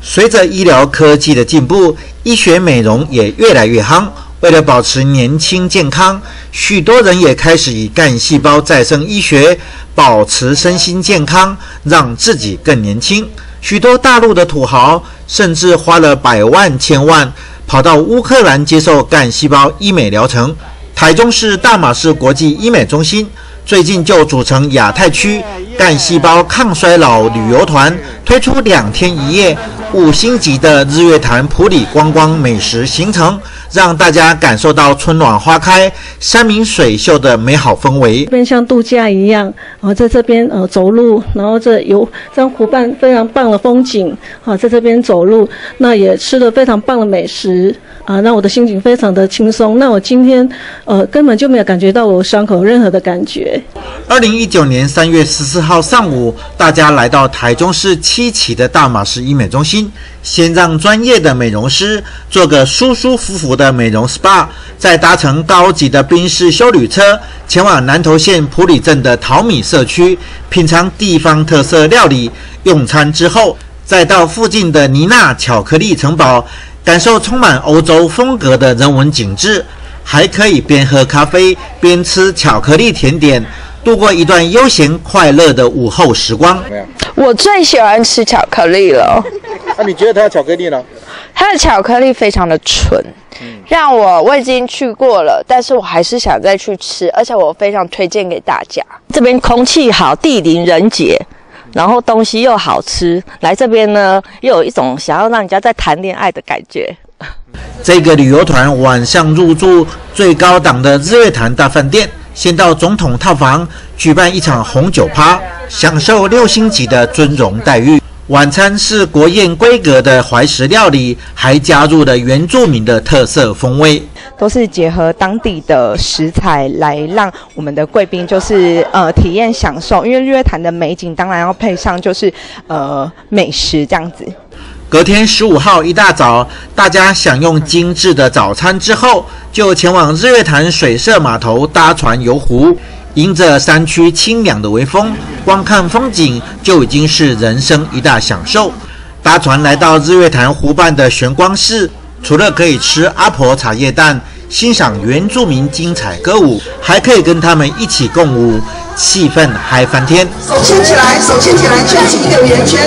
随着医疗科技的进步，医学美容也越来越夯。为了保持年轻健康，许多人也开始以干细胞再生医学保持身心健康，让自己更年轻。许多大陆的土豪甚至花了百万、千万，跑到乌克兰接受干细胞医美疗程。台中市大马士国际医美中心最近就组成亚太区干细胞抗衰老旅游团，推出2天1夜5星级的日月潭埔里观光美食行程，让大家感受到春暖花开、山明水秀的美好氛围。 这边像度假一样，在这边走路，然后这样湖畔非常棒的风景，在这边走路，那也吃了非常棒的美食让我的心情非常的轻松。那我今天根本就没有感觉到我伤口有任何的感觉。 2019年3月14号上午，大家来到台中市7期的大马士医美中心，先让专业的美容师做个舒舒服服的美容 SPA， 再搭乘高级的宾士休旅车前往南投县埔里镇的桃米社区，品尝地方特色料理。用餐之后，再到附近的尼纳巧克力城堡，感受充满欧洲风格的人文景致，还可以边喝咖啡边吃巧克力甜点，度过一段悠闲快乐的午后时光。 我最喜欢吃巧克力了。 那你觉得它的巧克力呢？ 它的巧克力非常的纯，让我已经去过了，但是我还是想再去吃，而且我非常推荐给大家。 这边空气好，地灵人杰，然后东西又好吃，来这边呢又有一种想要让人家在谈恋爱的感觉。 这个旅游团晚上入住最高档的日月潭大饭店，先到总统套房举办一场红酒趴，享受6星级的尊荣待遇。晚餐是国宴规格的怀石料理，还加入了原住民的特色风味， 都是结合当地的食材来让我们的贵宾就是体验享受。因为日月潭的美景当然要配上就是美食这样子。 隔天15号一大早，大家享用精致的早餐之后，就前往日月潭水社码头搭船游湖。迎着山区清凉的微风，光看风景就已经是人生一大享受。搭船来到日月潭湖畔的玄光寺，除了可以吃阿婆茶叶蛋，欣赏原住民精彩歌舞，还可以跟他们一起共舞，气氛嗨翻天。 手牵起来，手牵起来，圈起一个圆圈。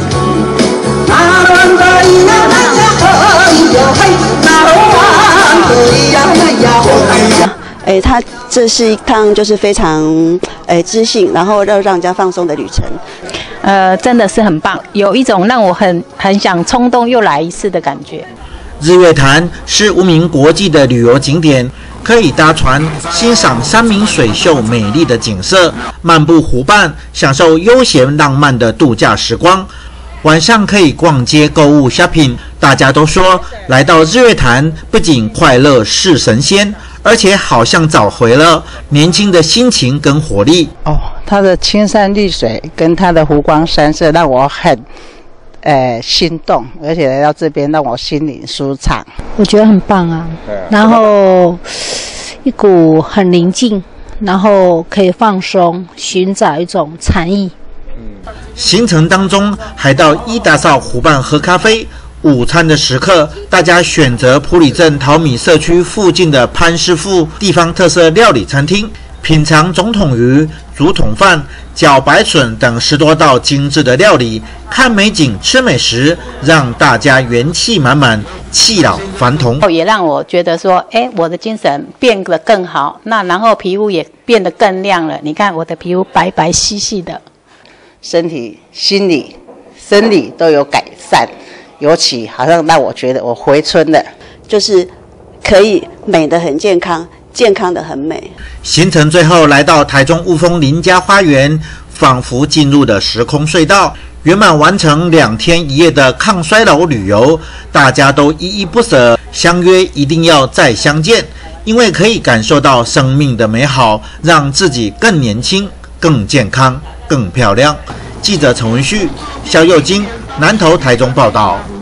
它这是一趟就是非常知性，然后让人家放松的旅程。 真的是很棒，有一种让我很想冲动又来一次的感觉。 日月潭是无名国际的旅游景点，可以搭船欣赏山明水秀美丽的景色，漫步湖畔，享受悠闲浪漫的度假时光。晚上可以逛街购物 shopping。大家都说来到日月潭不仅快乐是神仙，而且好像找回了年轻的心情跟活力。 它的青山绿水跟它的湖光山色让我很心动，而且来到这边让我心灵舒畅。 我觉得很棒啊，然后一股很宁静，然后可以放松，寻找一种禅意。 行程当中还到伊达邵湖畔喝咖啡。午餐的时刻，大家选择埔里镇桃米社区附近的潘师傅地方特色料理餐厅，品尝总统鱼、竹筒饭、茭白笋等10多道精致的料理，看美景吃美食，让大家元气满满，气老烦童。 也让我觉得说，我的精神变得更好，那然后皮肤也变得更亮了。你看我的皮肤白白细细的， 身体、心理、生理都有改善。尤其好像让我觉得我回春了， 就是可以美得很健康，健康的很美。 行程最后来到台中雾峰林家花园，仿佛进入了时空隧道，圆满完成2天1夜的抗衰老旅游。大家都依依不舍，相约一定要再相见，因为可以感受到生命的美好，让自己更年轻、更健康、更漂亮。记者陈文旭、肖佑金南投台中报道。